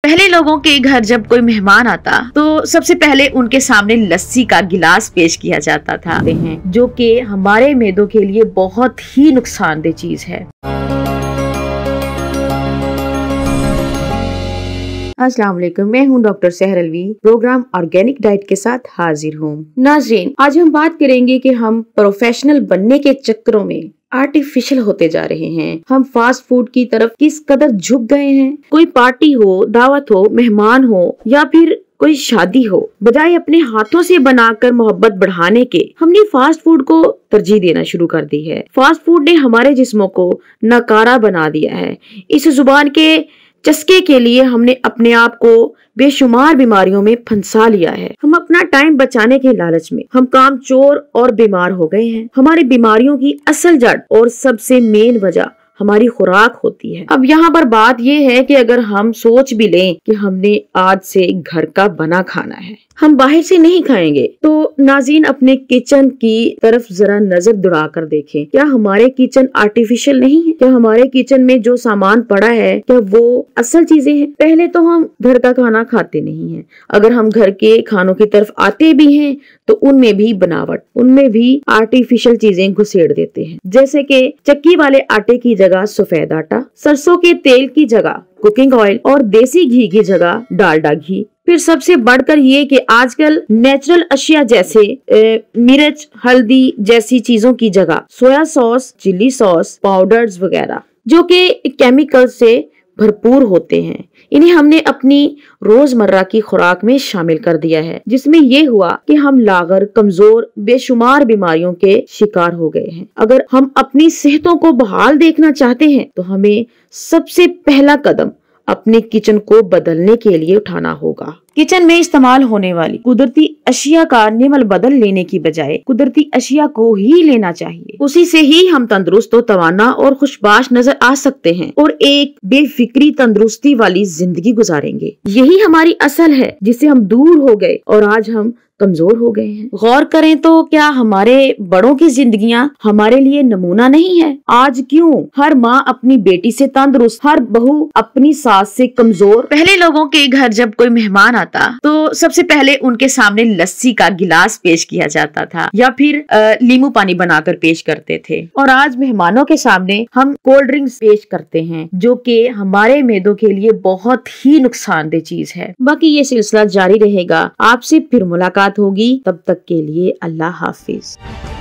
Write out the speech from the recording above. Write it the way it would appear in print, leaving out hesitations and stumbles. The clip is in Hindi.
पहले लोगों के घर जब कोई मेहमान आता तो सबसे पहले उनके सामने लस्सी का गिलास पेश किया जाता था, जो कि हमारे मेदों के लिए बहुत ही नुकसानदेह चीज है। अस्सलाम वालेकुम, मैं हूं डॉक्टर सहर अलवी, प्रोग्राम ऑर्गेनिक डाइट के साथ हाजिर हूं। नाज़रीन, आज हम बात करेंगे कि हम प्रोफेशनल बनने के चक्करों में आर्टिफिशियल होते जा रहे हैं। हम फास्ट फूड की तरफ किस कदर झुक गए हैं। कोई पार्टी हो, दावत हो, मेहमान हो या फिर कोई शादी हो, बजाय अपने हाथों से बनाकर मोहब्बत बढ़ाने के हमने फास्ट फूड को तरजीह देना शुरू कर दी है। फास्ट फूड ने हमारे जिस्मों को नकारा बना दिया है। इस जुबान के चस्के के लिए हमने अपने आप को बेशुमार बीमारियों में फंसा लिया है। हम अपना टाइम बचाने के लालच में हम कामचोर और बीमार हो गए हैं। हमारी बीमारियों की असल जड़ और सबसे मेन वजह हमारी खुराक होती है। अब यहाँ पर बात यह है कि अगर हम सोच भी लें कि हमने आज से घर का बना खाना है, हम बाहर से नहीं खाएंगे, तो नाज़रीन अपने किचन की तरफ जरा नजर दौड़ा कर देखें। क्या हमारे किचन आर्टिफिशियल नहीं है? क्या हमारे किचन में जो सामान पड़ा है क्या वो असल चीजें हैं? पहले तो हम घर का खाना खाते नहीं हैं। अगर हम घर के खानों की तरफ आते भी हैं तो उनमें भी बनावट, उनमें भी आर्टिफिशियल चीजें घुसेड़ देते हैं। जैसे कि चक्की वाले आटे की जगह सफेद आटा, सरसों के तेल की जगह कुकिंग ऑयल और देसी घी की जगह डालडा घी। फिर सबसे बढ़कर ये कि आजकल नेचुरल अशिया जैसे मिर्च, हल्दी जैसी चीजों की जगह soya sauce, chilli sauce, powders वगैरह जो कि केमिकल से भरपूर होते हैं, इन्हें हमने अपनी रोजमर्रा की खुराक में शामिल कर दिया है, जिसमें ये हुआ कि हम लागर, कमजोर, बेशुमार बीमारियों के शिकार हो गए हैं। अगर हम अपनी सेहतों को बहाल देखना चाहते हैं तो हमें सबसे पहला कदम अपने किचन को बदलने के लिए उठाना होगा। किचन में इस्तेमाल होने वाली कुदरती अशिया का निमल बदल लेने की बजाय कुदरती अशिया को ही लेना चाहिए। उसी से ही हम तंदुरुस्त और तवाना और खुशबाश नजर आ सकते हैं और एक बेफिक्री तंदुरुस्ती वाली जिंदगी गुजारेंगे। यही हमारी असल है जिससे हम दूर हो गए और आज हम कमजोर हो गए हैं। गौर करें तो क्या हमारे बड़ों की जिंदगियां हमारे लिए नमूना नहीं है? आज क्यों हर माँ अपनी बेटी से तंदुरुस्त, हर बहू अपनी सास से कमजोर। पहले लोगों के घर जब कोई मेहमान आता तो सबसे पहले उनके सामने लस्सी का गिलास पेश किया जाता था या फिर नींबू पानी बनाकर पेश करते थे, और आज मेहमानों के सामने हम कोल्ड ड्रिंक्स पेश करते हैं, जो कि हमारे मेदों के लिए बहुत ही नुकसानदेह चीज है। बाकी ये सिलसिला जारी रहेगा। आपसे फिर मुलाकात होगी, तब तक के लिए अल्लाह हाफिज।